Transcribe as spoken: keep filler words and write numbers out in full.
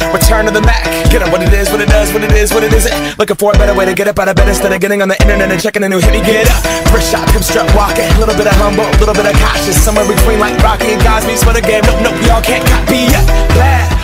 return to the Mac. Get up what it is, what it does, what it is, what it isn't. Looking for a better way to get up out of bed instead of getting on the internet and checking a new hit. Me get up, first shot, come strut walking. A little bit of humble, a little bit of cautious. Somewhere between like Rocky and Cosby's for the game. Nope, nope, y'all can't copy yet. Bad.